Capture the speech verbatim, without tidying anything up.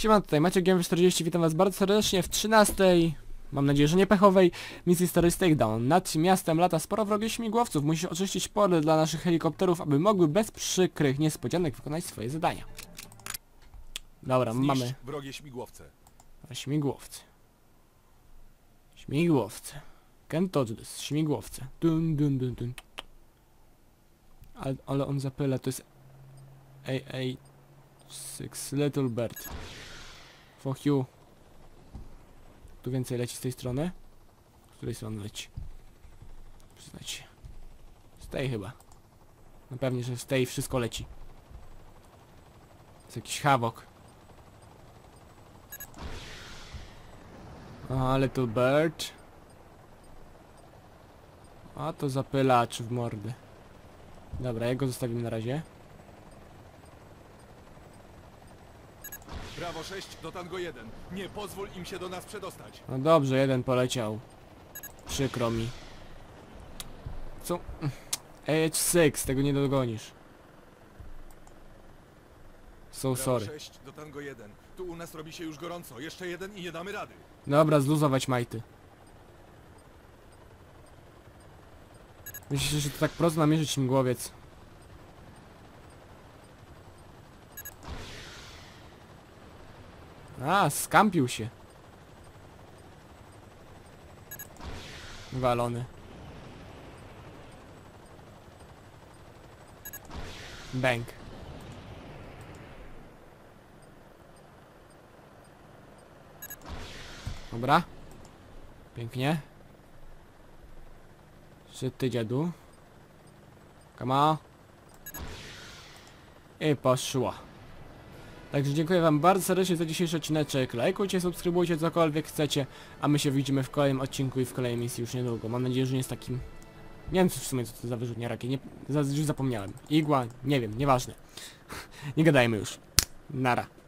Siema, tutaj Maciek G M czterdzieści, witam was bardzo serdecznie w trzynastej, mam nadzieję, że nie pechowej, misji Story Takedown. Nad miastem lata sporo wrogich śmigłowców, musisz oczyścić pole dla naszych helikopterów, aby mogły bez przykrych niespodzianek wykonać swoje zadania. Dobra, Zniszcz mamy wrogie śmigłowce. śmigłowce. Śmigłowce. Can't touch this. Śmigłowce. Dun, dun, dun, dun. Ale, ale on zapyla, to jest A A six Little Bird. Fuck you. Tu więcej leci z tej strony? Z której strony leci? Przyznajcie. Z tej chyba. No pewnie, że z tej wszystko leci. Jest jakiś hawok. A, Little Bird. A to zapylacz w mordy. Dobra, ja go zostawimy na razie. Brawo sześć do Tango jeden. Nie pozwól im się do nas przedostać. No dobrze, jeden poleciał. Przykro mi. Co? A H six, tego nie dogonisz. So Brawo sorry. sześć do Tango jeden. Tu u nas robi się już gorąco. Jeszcze jeden i nie damy rady. Dobra, zluzować majty. Myślisz, że to tak prosto namierzyć śmigłowiec? A, skampił się. Walony. Bang. Dobra. Pięknie. Czy ty, dziadu? Come on. I poszło. Także dziękuję wam bardzo serdecznie za dzisiejszy odcineczek. Lajkujcie, subskrybujcie, cokolwiek chcecie. A my się widzimy w kolejnym odcinku i w kolejnej misji już niedługo. Mam nadzieję, że nie jest takim... Nie wiem co w sumie co to za wyrzutnia rakiet. Nie... Już zapomniałem. Igła, nie wiem, nieważne. Nie gadajmy już. Nara.